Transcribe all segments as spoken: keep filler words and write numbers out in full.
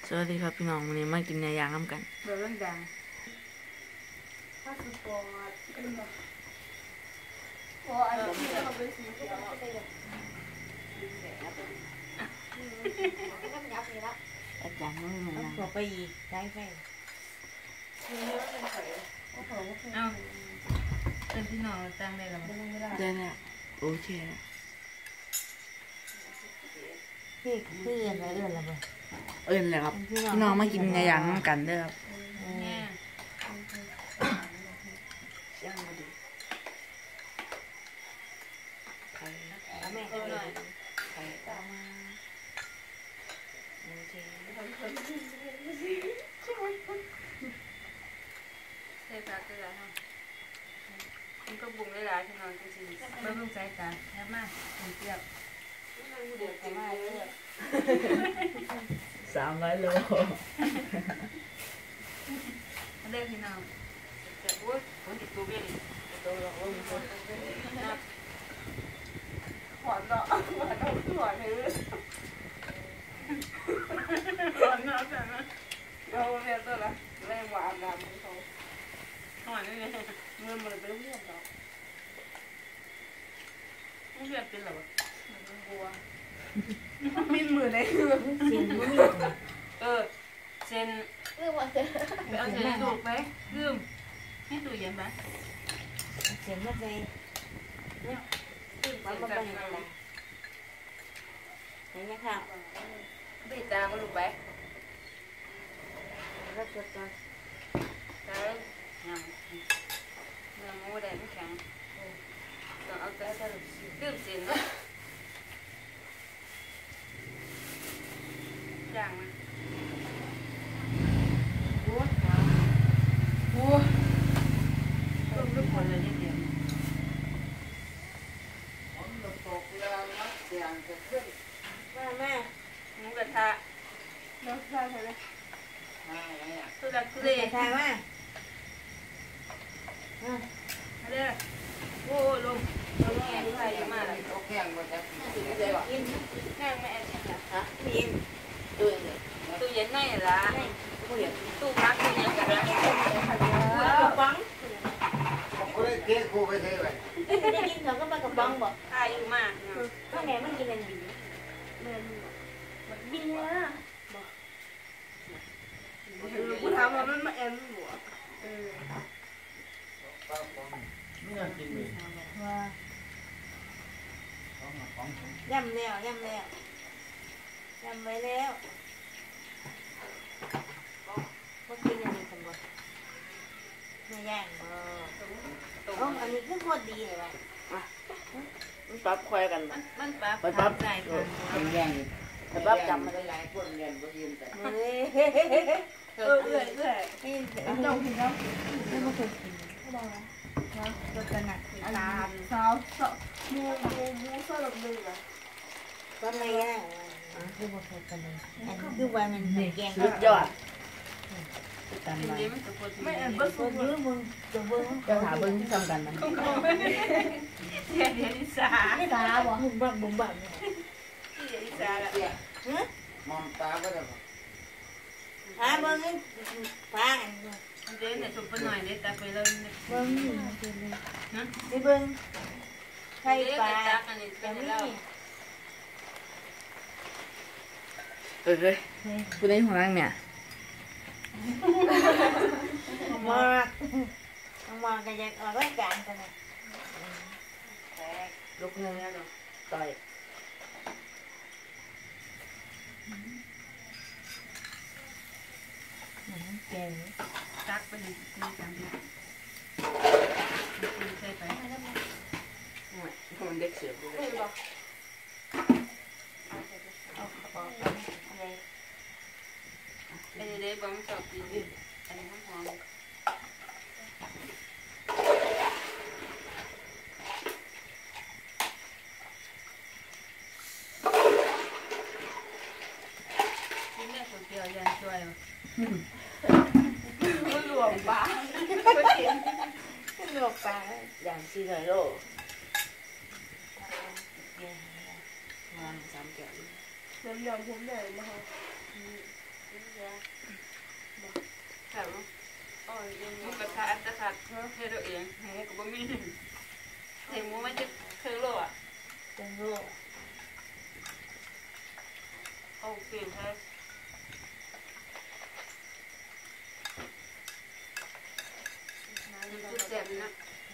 สวัสดีครับพี่น้องวันนี้มากินเนื้อย่างน้ำกันเรื่องดังพาสปอร์ตขึ้นมาพออันนี้เราเป็นสีเขียวก็ได้เลยอาจารย์ไม่เหมือนกันขอไปอีกได้ไหมเอาเป็นพี่น้องตั้งได้หรือไม่ได้แล้วโอเคพี่พี่เรียนอะไรเอื่นละบ่เอิญเลยครับพี่น้องมากินเนื้อย่างน้ำกันเด้อครับเนี่ยย่างมาดูไข่แม่เอาหน่อยไข่ตามมาโอเคใส่ผักได้หลายห้องมันก็บุ้งได้หลายพี่น้องจริงๆไม่บุ้งใส่จานแค่มากมันเปรี้ยวเดือดมากเลยสามร้อยโลเด้อพี่น้องแต่โอ๊ยคนติดตัวเบี้ยตัวเราโอ้ยนับหอนเนาะหอนเนาะหอนเลยหอนเนาะจังนะเราเรียนตัวละแรงหวานน้ำเขาหอนนี่เลยเงินมันเป็นเรื่องเนาะไม่เรียนเป็นหรอวะบัวมินมือในเรื่องเซนไม่มีเออเซนเรื่องว่าเซนไปเอาเซนถูกไหมลืมให้ตู้เย็นไหมเสียงมาใจเนี่ยมันมันเป็นอะไรเห็นไหมครับบีตาก็ลูกไปรับจดก่อนตายังเนื้อหมูแดงไม่แข็งต้องเอาแต่ลืมเซนนะย่างมันโอ้โหต้มทุกคนเลยนิดเดียวแม่แม่หมูกระทะน้ำชาใช่ไหมตุลักตุเลใช่ไหมมาเด้อโอ้ลงลงแง่ใส่เยอะมากเลยโอเคหมดแล้วกินแง่ไม่แอนเนี่ยฮะกินตู้เย็นตู้เย็นไหนล่ะตู้พักตู้เย็นกันนะปังกูได้เก๊กูไปเท่าไหร่ไม่ได้กินเขาก็มากระปังบอกอายุมากข้างในมันกินอะไรดีเรียนเบียร์กูถามว่ามันมาแอนหัวเออไม่อยากกินเลยว่าย่ำแล้วย่ำแล้วย่ำไว้แล้วว่ากินอะไรกันบ่ไม่ย่างบ่อ๋ออันนี้คือโคตรดีเลยว่ะมันปรับควายกันมันมันปรับไปปรับใจค่ะเป็นแย่งไปปรับจำมาหลายคนเรียนก็ยืนแต่เฮ้ยเออเอื่อยเอื่อยนี่เจ้ากินแล้วไม่มาเคยกินไม่ได้นะตัวขนาดตาสาวสาวมูมูมูสลับหนึ่งอ่ะก็ไม่แย่คือมาเคยกันเลยอันคือวันมันแกงสุดยอดกันกินมาดีมันจะปวดไม่แอนเเบิร์บิ้งมึงจะเบิ้งจะหาเบิ้งทำกันมันคงคงไม่ได้เดี๋ยวเดี๋ยวนิสาไม่ตาบอกบุ้มบั่มบุ้มบั่มเดี๋ยวนิสาละมองตาก็ได้หาเบิ้งฟ้าอันเดี๋ยวเนี่ยชมไปหน่อยเดี๋ยวตาไปแล้วเนี่ยเบิ้งนะนี่เบิ้งไข่เดี๋ยวปลาไปตักอันนี้เป็แต่นนี่แล้วเออเฮ้ยคุณได้ของนางเนี่ยมากมากกันยังออกรายการกันนะลูกเนื้อต่อยแกงตักไปเลยนี่จำเนี่ยใส่ไปมันเด็กเสือไม่บอกเอาขออะไรอันนี้ได้บอมชอบกินอันนี้หอมกินได้คนเดียวยันช่วยมันหลวมบ้าหลวกปลาอย่างสี่ร้อยโลวางสามแก้วเดี๋ยวเดี๋ยวผมเดินนะคะเดี๋ยวขาดเฮ็ดเอาเองหมูก็บ่มีใส่หมูมันจะเครื่องโลอ่ะเป็นลูกเอาเปลี่ยนใช้มันจะแซ่บนะ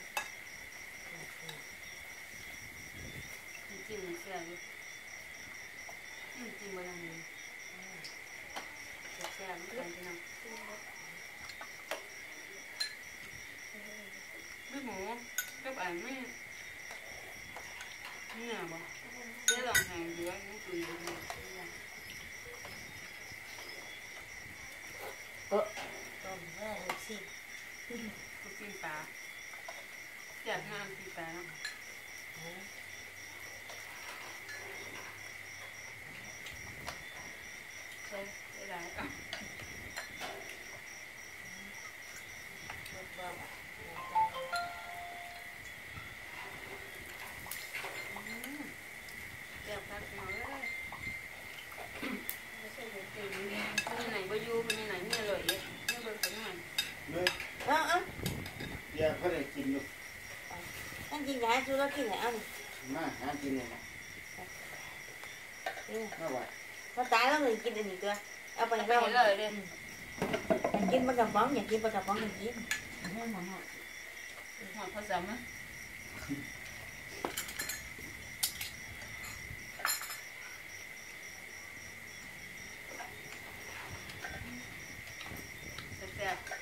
จิ้มมันแซ่บอยู่จิ้มมันอะไรแซ่บๆกันพี่น้องไม่หมูกับอันไม่เนี่ยบ่เดี๋ยวลองแห้งดูว่ามันตุยดูต้มเมื่อลูกศิษย์ลูกชิ้นปลาอยากงานชิ้นปลาเนาะใช่ได้ได้อ่ะลูกบอกเดี๋ยวพักมาเลยคนไหนบ่อยู่คนไหนไม่อร่อยเนี่ยไม่เบิ่งคนไหนเลยเอ้าเอ้าอยากเขาได้กินดูอันกินยาชูแล้วกินไหนเอามาหากินเลยนะมาไหวพอตายแล้วเลยกินอันนี้ตัวเอาไปไปเราเลยเด้อยากกินปลากระป๋องอยากกินปลากระป๋องอยากกินหอมหอมหอมผสมอ่ะแซ่บๆ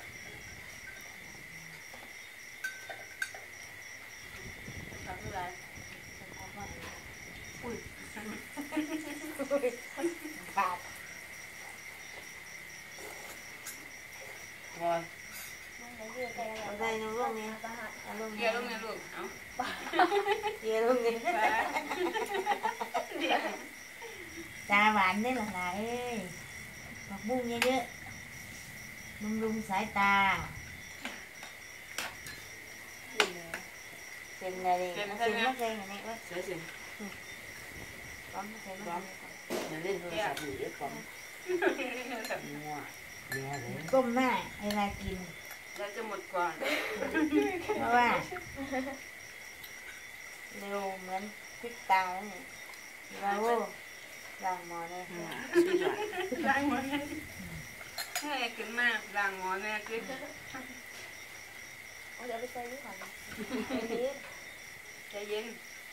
ทำอะไรอุ้ยบาดบอยเอาใส่น้ำลูกนี่เอาลูกเกี่นี่ยวลงในลูกเอ้าเกี่ยวลูกนี่ไปเดี๋ยวตาหวานได้หรอล่ะเอ้ยผักบุ้งเยอะๆบำรุงสายตาเป็นอะไรเป็นมะเร็งอะไรวะเสียสิก้อนมะเร็งก้อนอย่าเล่นโทรศัพท์อยู่เดี๋ยวก่อนงัวงัวเลยก้มหน้าเวลากินแล้วจะหมดก่อนเพราะว่าเร็วเหมือนพริกตาเนี่ยเราล้างหม้อเลยล้างหมดเลยแม่กินมากล้างหมอแม่กินเอาเดี๋ยวไปใส่ด้วยกันใจเย็น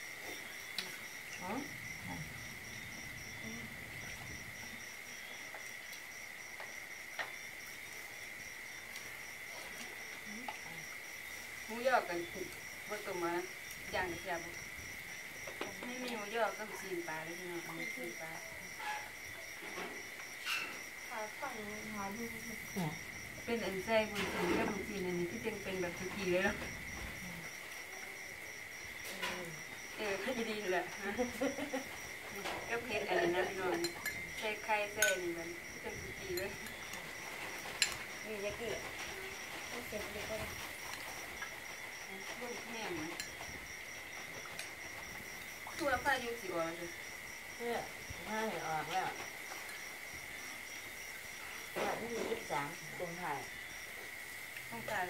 หมูยอกันบนตัวมาอย่างเดียวไม่มีหมูยอก็ซีนปลาเลยพี่น้องซีนปลาขาฝั่งหาดูเป็นอันแซ่บนซีนกับบนซีนอันนี้ที่จึงเป็นแบบสุกี้เลยเนาะเออก็ดีแหละก็เผ็ดอะไรนะพี่น้องใส่ไข่ใส่นี่มันเป็นสุกี้เลยนี่จะกี่ต้องเสร็จเลยก็ได้ลูกแห้งนะตัวป้ายุสิอ่อนเลยเพื่อไม่ออกแล้ววันที่ยี่สิบสามกุมภาพันธ์ต้องการ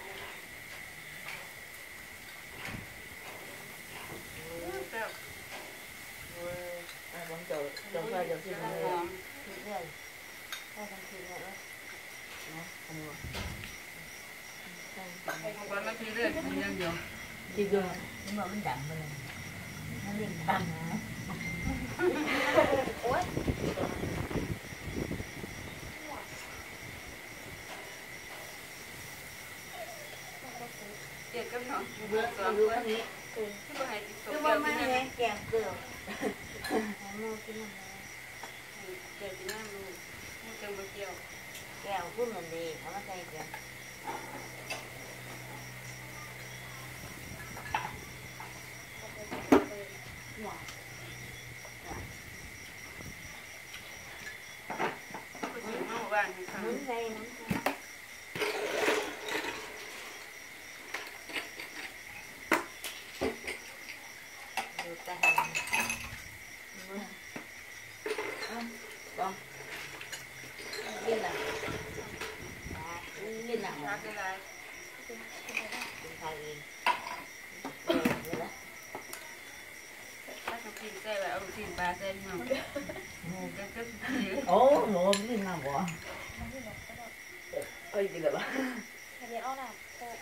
แซ่บเว้ยผมจะจะไปจะกินหเลยอมคิดเรื่อยให้ทำคิดเลยนะนะทำว่าวันละทีเรื่อยมีเรื่องเดียวคิดด้วยนี่มันมันดังไปเลยมันเรียกดังนะโอ๊ยเด็ดกับน้องเบื่อสองดูคนคนนี้คือที่บ่ให้ติดตกดูเกี่ว่ายวมักินนแหน้ำงแกงเกลือให้มูกินน้ำเกี่ยวกินน้ำลูกมันจังบ่เกี่ยวแก้วพุ่นมันดีเอามาใส่เกลือผู้หญิงเฮาบ้านให้ทำน้ำใส่น้ำใส่ดูตาหันมือต้องกินอ่ะกินอ่ะรักได้หลายกินกินไปได้เป็นไทยเองเดี๋ยวนะถ้าจะกินใส่แบบเอากินปลาใส่หน่อยก็ก็เยอะโอ้หนูกินน้ำบ่มันที่บอกก็ได้เอ้ยกินแล้วบ่เดี๋ยวเอาหน่ะโค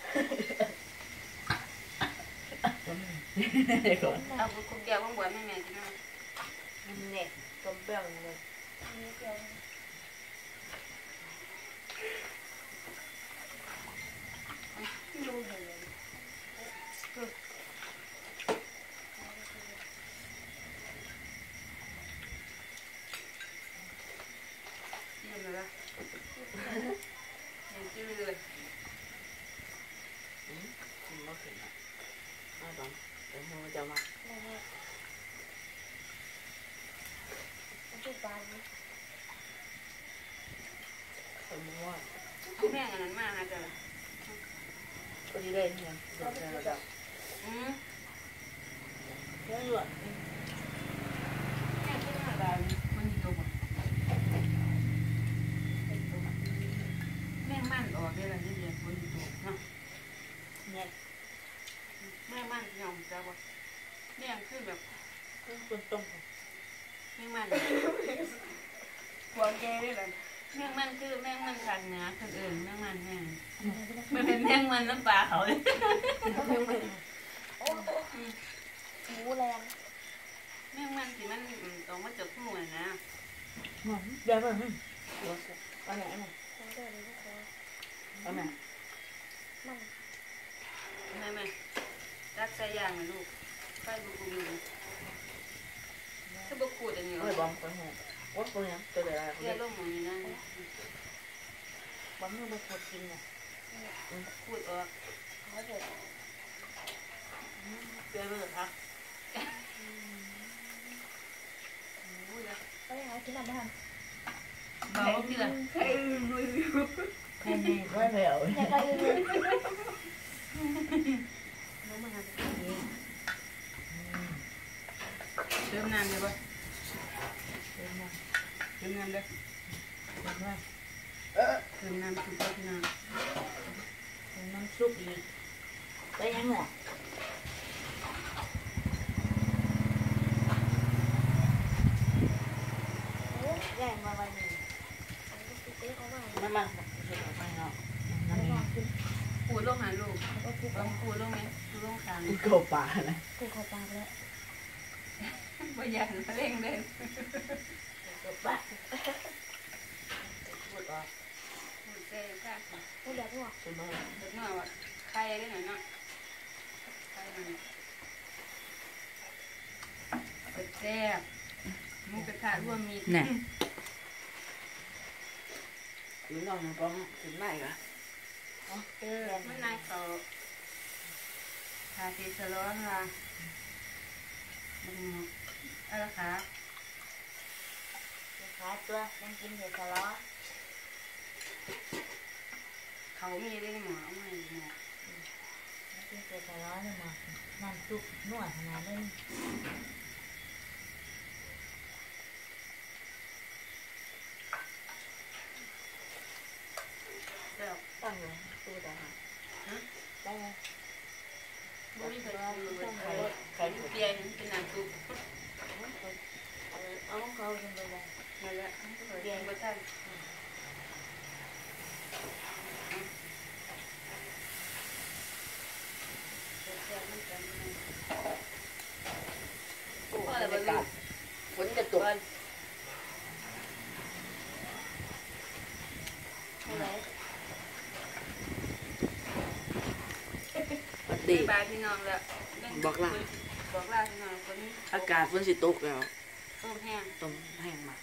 เอาคุกแก้วข้างบนไม่แม่กินนะเนี่ยต้มเปรี้ยวเลยนี้เดียวดูเห็นยืนเลยยืนจืดเลยกินบ่ขึ้นอ่ะเอาตอนเดี๋ยวมันจะมาแม่แม่มันชื่อปลาไหมต้มว่าแม่งอันนั้นมากนะจ๊ะก็ดีได้เนี่ยเดี๋ยวเราจะอืมเรื่องหลวงแม่ขึ้นมาได้มันอยู่ตรงแม่มันออกได้แล้วนี่เดียวคนอยู่ตรงเนาะเนี่ยแม่มันยอมจ้าว่าแม่คือแบบต้นต้มแม่มันหัวแกได้เลยแม่มันคือแม่มันทางเหนือคนอื่นแม่มันแม่มันเป็นแม่มันน้ำปลาเขาเลยโอ้โอ้หมูแรงแม่มันที่มันตรงมาจากหัวนะเดี๋ยวมันเอาไหนเอาไหนคงเดินเลยทุกคนเอาไหนมันแม่แม่รักใส่ยางนะลูกไฟบุกุมถ้าบุกูดอันนี้เอ้ยบอมคนหัววัดคนยังตัวเดียวเรียกลูกหมูนี่นะบะหมี่บะหมี่กินเนี่ยขูดออกเขาเดือดเดี๋ยวมันอ่ะก็ยังไงกินน้ำมันเบาที่ละให้ให้ไว้แล้วเนี่ยก็ยืนน้ำมันอะไรเติมน้ำเลยปะเดี๋ยวมาเติมน้ำเลยเดี๋ยวมาเติมน้ำซุปกับน้น้ำซุปอีกไปยังไงแย่งมาไว้หนึ่งเต๊ะเขามาน้ำมันเสร็จแล้วไปเนาะแล้วน้ำก็มันกินำขูดลงหาลูกแล้วก็กินลองขูดลงไหมขูดลงขางกูเกาป่านะกูขอปลาแล้วประหยัดเร่งเล่นกับบ้าพูดว่าขูดเซ่ค่ะกูเดือดหัวสมมติเด็กน้อยว่าไข่ได้หน่อยเนาะไข่หน่อยแซ่บๆมุกกระทะรวมมีหรือน้องป้องถึงไหนกะเออมันนายเขาทาสีสล้อนละมึงอะไรคะนะคะตัวยังกินเห็ดทะเลาะเขามีได้หมอเอาไม่หมอยังกินเห็ดทะเลาะนี่มาน้ำซุปนวดขนาดนี้เดี๋ยวตั้งอยู่ตู้ตาได้ไหมบ่มีใครซื้อเลยใครใครเปียนเป็นน้ำซุปเอาของเขาจนไปเลยนั่นแหละเปียนบ่ทันแซ่บมันกันโอ้บรรยากาศฝนจะตกก่อนอะไรปฏิบายพี่น้องแล้วบอกลาพี่น้องคนนี้อากาศฝนสิตกแล้วต้มแห้งต้มแห้งมา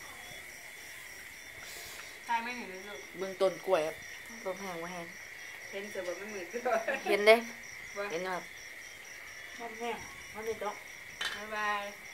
ทายไม่เห็นเลยลูกเบื้องต้นกล้วยต้มแห้งว่าแห้งเห็นเสือแบบมันเหมือนกันเห็นเด้ว่าเห็นครับต้มแห้งมันสิตกบ๊ายบาย